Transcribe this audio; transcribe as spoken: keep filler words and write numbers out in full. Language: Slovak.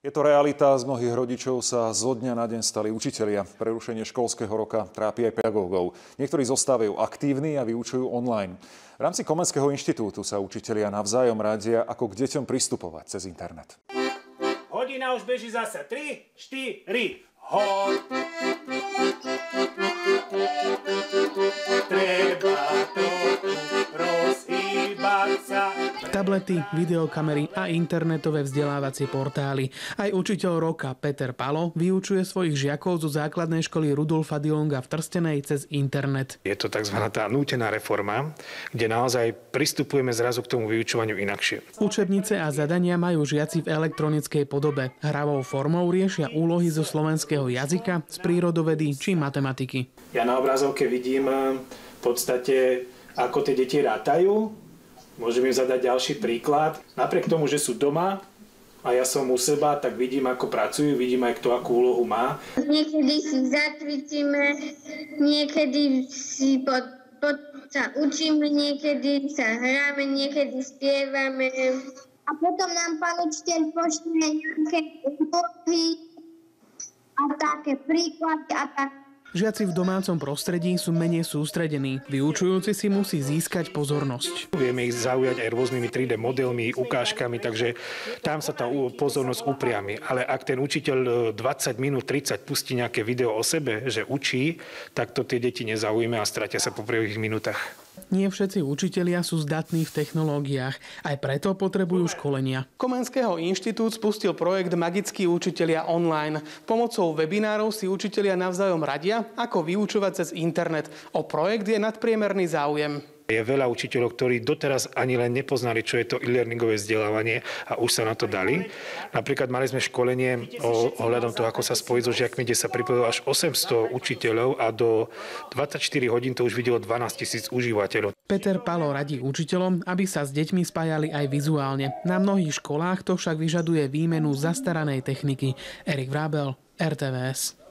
Je to realita, z mnohých rodičov sa zo dňa na deň stali učitelia. Prerušenie školského roka trápi aj pedagógov. Niektorí zostávajú aktívni a vyučujú online. V rámci Komenského inštitútu sa učitelia navzájom radia, ako k deťom pristupovať cez internet. Hodina už beží zasa. tri, štyri, hod. Treba to rozhýbať sa. Tablety, videokamery a internetové vzdelávacie portály. Aj učiteľ roka Peter Palo vyučuje svojich žiakov zo základnej školy Rudolfa Dillonga v Trstenej cez internet. Je to tzv. Tá nútená reforma, kde naozaj pristupujeme zrazu k tomu vyučovaniu inakšie. Učebnice a zadania majú žiaci v elektronickej podobe. Hravou formou riešia úlohy zo slovenského jazyka, z prírodovedy či matematiky. Ja na obrazovke vidím v podstate, ako tie deti rátajú. Môžem im zadať ďalší príklad. Napriek tomu, že sú doma a ja som u seba, tak vidím, ako pracujú, vidím aj, kto akú úlohu má. Niekedy si zacvičíme, niekedy si pod, pod, sa učíme, niekedy sa hráme, niekedy spievame. A potom nám pán učiteľ pošle nejaké úlohy a také príklady a tak. Žiaci v domácom prostredí sú menej sústredení. Vyučujúci si musí získať pozornosť. Vieme ich zaujať aj rôznymi tri dé modelmi, ukážkami, takže tam sa tá pozornosť upriami. Ale ak ten učiteľ dvadsať minút, tridsať pustí nejaké video o sebe, že učí, tak to tie deti nezaujíme a stratia sa po prvých minútach. Nie všetci učitelia sú zdatní v technológiách, aj preto potrebujú školenia. Komenského inštitút spustil projekt Magickí učitelia online. Pomocou webinárov si učitelia navzájom radia, ako vyučovať cez internet. O projekt je nadpriemerný záujem. Je veľa učiteľov, ktorí doteraz ani len nepoznali, čo je to e-learningové vzdelávanie a už sa na to dali. Napríklad mali sme školenie o ohľadom toho, ako sa spojiť so žiakmi, kde sa pripojilo až osemsto učiteľov a do dvadsaťštyri hodín to už videlo dvanásť tisíc užívateľov. Peter Palo radí učiteľom, aby sa s deťmi spájali aj vizuálne. Na mnohých školách to však vyžaduje výmenu zastaranej techniky. Erik Vrábel, er té vé es.